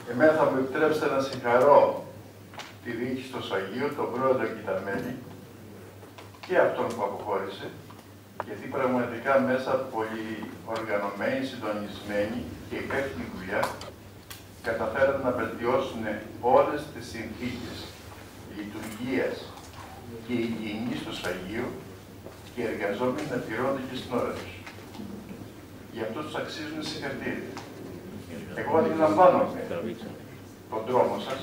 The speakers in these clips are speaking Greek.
Εμένα θα μου επιτρέψετε να συγχαρώ τη διοίκηση του Σφαγείου, τον πρόεδρο και τα μέλη και αυτόν που αποχώρησε, γιατί πραγματικά μέσα από πολύ οργανωμένη, συντονισμένη και υπεύθυνη δουλειά καταφέρατε να βελτιώσουν όλες τις συνθήκες λειτουργίας και υγιεινής του Σφαγείου και οι εργαζόμενοι να πληρώνονται και στην ώρα τους. Γι' αυτό τους αξίζουν συγχαρητήρια. Εγώ αντιλαμβάνομαι τον δρόμο σας,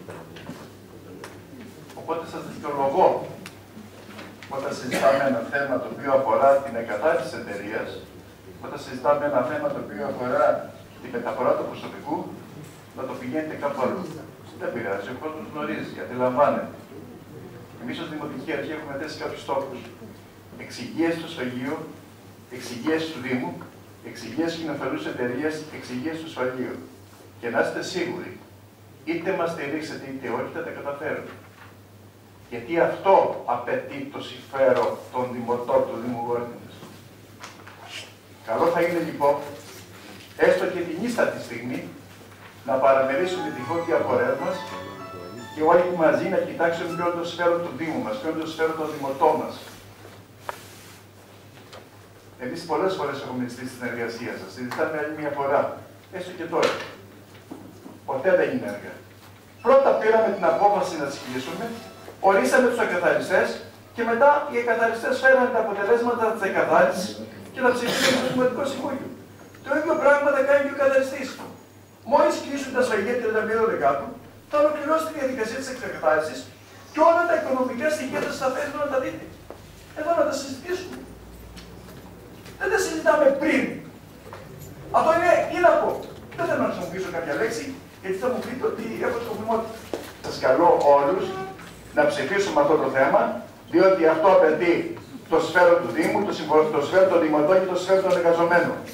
οπότε σας δικαιολογώ όταν συζητάμε ένα θέμα το οποίο αφορά την εγκατάσταση της εταιρείας, όταν συζητάμε ένα θέμα το οποίο αφορά την μεταφορά του προσωπικού, να το πηγαίνετε κάπου αλλού. Δεν πειράζει, ο κόσμος γνωρίζει, αντιλαμβάνεται. Εμείς ως Δημοτική Αρχή έχουμε θέσει κάποιους στόχους. Εξυγίαση του Σφαγείου, εξυγίαση του Δήμου, εξυγίαση κοινοφελούς εταιρείας, εξυγίαση του Σφαγείου. Και να είστε σίγουροι, είτε μας στηρίξετε είτε όχι, θα τα καταφέρουμε. Γιατί αυτό απαιτεί το συμφέρον των δημοτών του Δήμου Γόρδινας. Καλό θα είναι λοιπόν, έστω και την ίστατη στιγμή, να παραμερίσουμε τη φώτια πορεία μας και όλοι μαζί να κοιτάξουμε ποιο είναι το συμφέρον του Δήμου μας, ποιο είναι το συμφέρον των δημοτών μας. Εμείς πολλές φορές έχουμε ζητήσει την εργασία σας. Συζητάμε άλλη μια φορά, έστω και τώρα. Ποτέ δεν είναι έργα. Πρώτα πήραμε την απόφαση να σκυλήσουμε, ορίσαμε τους εκαθαριστές και μετά οι εκαθαριστές φέραν τα αποτελέσματα της εκαθάρισης και τα ψηφίσαμε στο Δημοτικό Συμβούλιο. Το ίδιο πράγμα θα κάνει και ο καθαριστής. Μόλις κλείσουν τα σφαγεία 31 Δεκάτου, θα ολοκληρώσει τη διαδικασία της εκαθάρισης και όλα τα οικονομικά στοιχεία θα σας φέρουν να τα δείτε. Εδώ να τα συζητήσουμε. Δεν τα συζητάμε πριν. Αυτό είναι ήλακο. Δεν θέλω να χρησιμοποιήσω κάποια λέξη, γιατί θα μου πείτε ότι έχω σκοπιμότητα. Σας καλώ όλους να ψηφίσουμε αυτό το θέμα, διότι αυτό απαιτεί το συμφέρον του Δήμου, το συμφέρον των δημοτών και το συμφέρον των εργαζομένων.